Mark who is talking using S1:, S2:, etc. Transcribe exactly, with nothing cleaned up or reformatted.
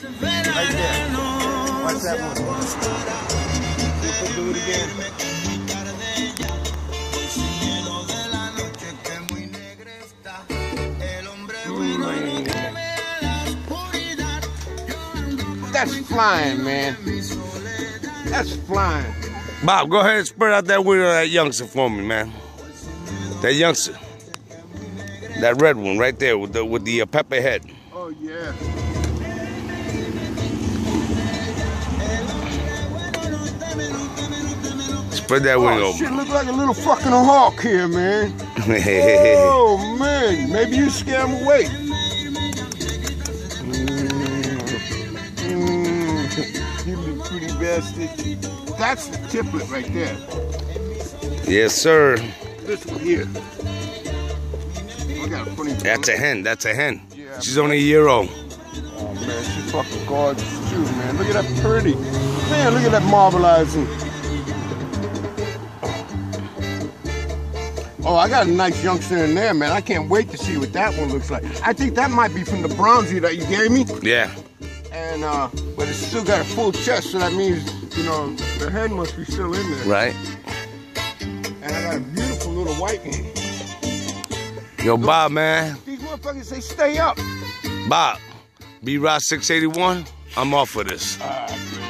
S1: Right there. Watch that one. We'll do it again. That's flying, man. That's flying.
S2: Bob, go ahead and spread out that window of that youngster for me, man. That youngster. That red one right there with the with the uh, pepper head.
S1: Oh, yeah.
S2: Spread that wing
S1: Oh,
S2: over.
S1: shit, look like a little fucking hawk here, man. Oh, man. Maybe you scare him away. Mm, you little pretty bastard. That's the tiplet right there.
S2: Yes, sir.
S1: This one here. I got a funny
S2: That's a hen. That's a hen.
S1: Yeah,
S2: She's only a year old.
S1: Oh, man, she's fucking gorgeous, too, man. Look at that pretty. Man, look at that marbleizing. Oh, I got a nice youngster in there, man. I can't wait to see what that one looks like. I think that might be from the Brownsy that you gave me.
S2: Yeah.
S1: And, uh, but it's still got a full chest, so that means, you know, the head must be still in there.
S2: Right.
S1: And I got a beautiful little white one.
S2: Yo, Bob, man.
S1: These motherfuckers, they stay up.
S2: Bob, B-Rod six eighty-one, I'm off for this.
S1: Ah, man.